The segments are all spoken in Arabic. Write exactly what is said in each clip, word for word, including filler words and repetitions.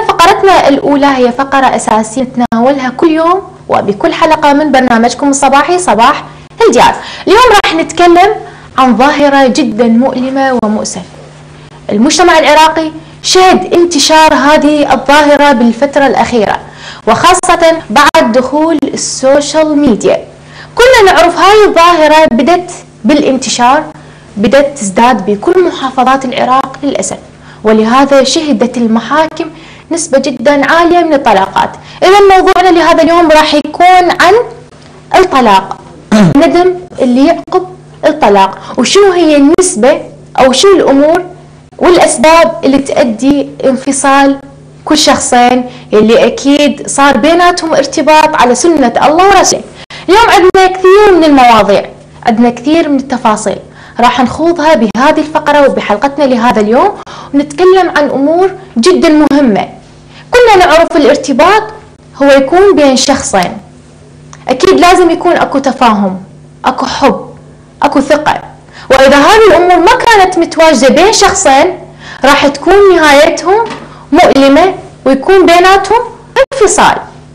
فقرتنا الأولى هي فقرة أساسية نتناولها كل يوم وبكل حلقة من برنامجكم الصباحي صباح الجاز. اليوم راح نتكلم عن ظاهرة جدا مؤلمة ومؤسفة. المجتمع العراقي شهد انتشار هذه الظاهرة بالفترة الأخيرة، وخاصة بعد دخول السوشيال ميديا. كلنا نعرف هاي الظاهرة بدت بالانتشار، بدت تزداد بكل محافظات العراق للأسف، ولهذا شهدت المحاكم نسبة جدا عالية من الطلاقات. إذا موضوعنا لهذا اليوم راح يكون عن الطلاق، الندم اللي يعقب الطلاق، وشنو هي النسبة أو شنو الأمور والأسباب اللي تؤدي انفصال كل شخصين اللي أكيد صار بيناتهم ارتباط على سنة الله ورسوله. اليوم عندنا كثير من المواضيع، عندنا كثير من التفاصيل راح نخوضها بهذه الفقرة وبحلقتنا لهذا اليوم، ونتكلم عن أمور جدا مهمة. كلنا نعرف الارتباط هو يكون بين شخصين، أكيد لازم يكون أكو تفاهم، أكو حب، أكو ثقة، وإذا هذه الأمور ما كانت متواجدة بين شخصين راح تكون نهايتهم مؤلمة ويكون بيناتهم انفصال.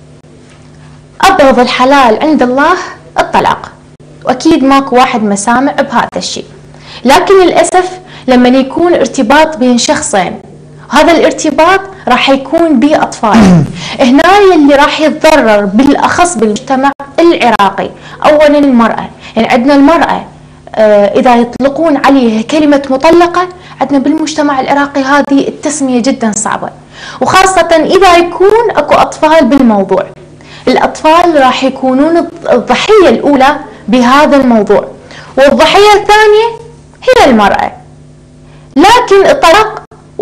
أبغض الحلال عند الله الطلاق، وأكيد ماكو واحد مسامع بهذا الشيء، لكن للأسف لما يكون ارتباط بين شخصين هذا الارتباط راح يكون به أطفال، هنا اللي راح يتضرر بالأخص بالمجتمع العراقي. أولا المرأة، يعني عندنا المرأة آه إذا يطلقون عليها كلمة مطلقة، عندنا بالمجتمع العراقي هذه التسمية جدا صعبة، وخاصة إذا يكون أكو أطفال بالموضوع. الأطفال راح يكونون الضحية الأولى بهذا الموضوع، والضحية الثانية هي المرأة. لكن الطلاق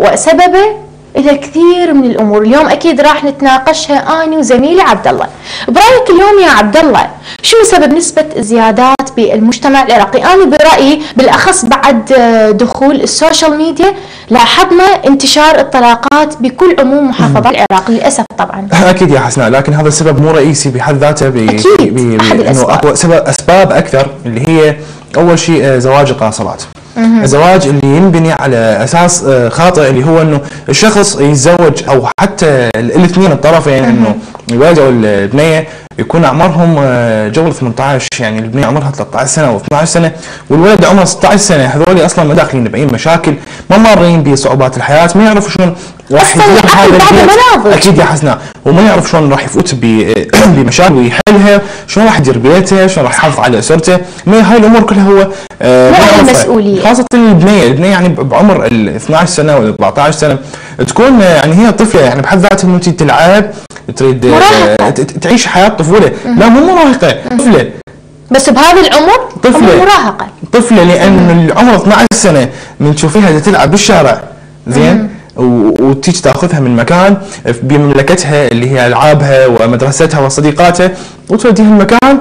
وسببه إلى كثير من الأمور اليوم أكيد راح نتناقشها أنا وزميلي عبد الله. برأيك اليوم يا عبد الله شنو سبب نسبة الزيادات بالمجتمع العراقي؟ أنا برأيي بالأخص بعد دخول السوشيال ميديا لاحظنا انتشار الطلاقات بكل عموم محافظات العراق للأسف طبعا. أكيد يا حسناء، لكن هذا السبب مو رئيسي بحد ذاته. أكيد بي أحد الأسباب. أكو سبب أسباب أكثر، اللي هي أول شيء زواج القاصرات. الزواج اللي ينبني على اساس خاطئ، اللي هو انه الشخص يتزوج او حتى الاثنين الطرفين انه الولد او البنيه يكون اعمارهم جول ثمانية عشر، يعني البنيه عمرها ثلاثة عشر سنه و12 سنه والولد عمره ستة عشر سنه. هذول اصلا ما داخلين باي مشاكل، ما مارين بصعوبات الحياه، ما يعرفوا شلون راح يدير هذا البيت. اكيد يا حسناء، وما يعرف شلون راح يفوت بمشاكل ويحلها، شلون راح يدير بيته، شلون راح يحافظ على اسرته. ما هاي الامور كلها هو آه مسؤوليه، خاصه البنيه البنيه يعني بعمر ال اثني عشر سنه ولا أربعة عشر سنه تكون يعني هي طفله، يعني بحد ذاتها انه تلعب، تريد مراهقة. تعيش حياه طفوله. لا مو مراهقه، طفله، بس بهذا العمر طفله مراهقه، طفله لان العمر اثني عشر سنه من تشوفيها تلعب بالشارع زين وتيجي تاخذها من مكان بمملكتها اللي هي العابها ومدرستها وصديقاتها وتوديها المكان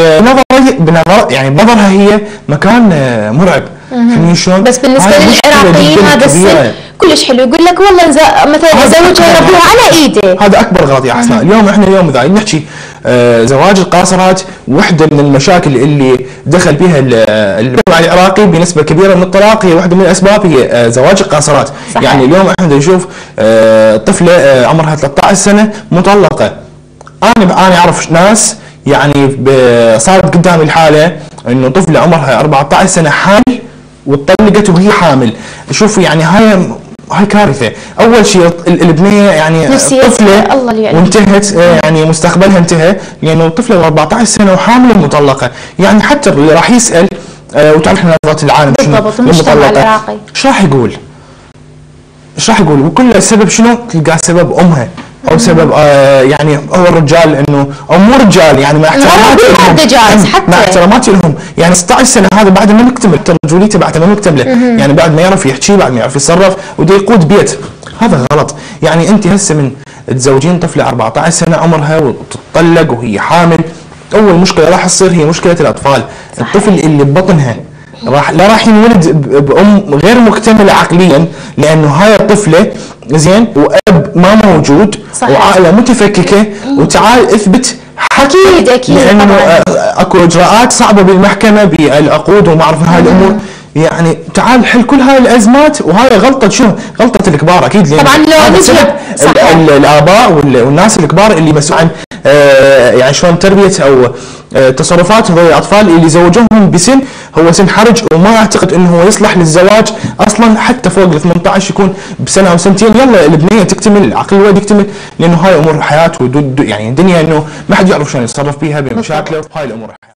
نظري بنظر يعني بنظرها هي مكان مرعب. فهمتي شلون؟ بس بالنسبه للعراقيين هذا السن كلش حلو، يقول لك والله مثلا زوجها يربوها على ايده. هذا اكبر غلط يا حسناء. اليوم احنا اليوم اذا نحكي آه زواج القاصرات، واحده من المشاكل اللي دخل بها المجتمع العراقي بنسبه كبيره من الطلاق هي واحده من الاسباب هي آه زواج القاصرات. صحيح. يعني اليوم احنا نشوف آه طفله آه عمرها ثلاثة عشر سنه مطلقه. انا انا اعرف ناس يعني صارت قدامي الحاله انه طفله عمرها أربعة عشر سنه حامل واتطلقت وهي حامل. شوف يعني هاي هاي كارثه. اول شيء البنيه يعني طفله وانتهت يعني مستقبلها انتهى، لانه طفله أربعة عشر سنه وحامله ومطلقه. يعني حتى اللي راح يسال وتعرف احنا نظره العالم بالضبط المجتمع العراقي ايش راح يقول؟ ايش راح يقول؟ وكل السبب شنو؟ تلقى سبب امها او سبب آه يعني هو الرجال، انه او مو رجال يعني مع احتراماتي لهم مع احتراماتي لهم يعني ستة عشر سنه هذا بعد ما مكتمل، رجوليته بعد ما مكتمله، يعني بعد ما يعرف يحكي، بعد ما يعرف يتصرف وده يقود بيت. هذا غلط. يعني انت هسه من تزوجين طفله أربعة عشر سنه عمرها وتطلق وهي حامل، اول مشكله راح تصير هي مشكله الاطفال. صحيح. الطفل اللي ببطنها راح لا راح ينولد بام غير مكتمله عقليا، لانه هاي الطفله زين واب ما موجود. صحيح. وعائله متفككه، وتعال اثبت اكيد اكيد لانه اكو اجراءات صعبه بالمحكمه بالعقود وما اعرف هاي الامور. يعني تعال حل كل هاي الازمات، وهاي غلطه شو غلطه الكبار اكيد. طبعا لو نجي الاباء والناس الكبار اللي مسؤول عن آه يعني شلون تربيه او آه تصرفات هذول الاطفال اللي زوجوهم بسن هو سن حرج، وما اعتقد انه هو يصلح للزواج اصلا حتى فوق ال ثمانية عشر، يكون بسنه او سنتين يلا البنيه تكتمل، عقل الولد يكتمل، لانه هاي امور حياه يعني الدنيا انه ما حد يعرف شلون يتصرف بيها بمشاكله، هاي الامور.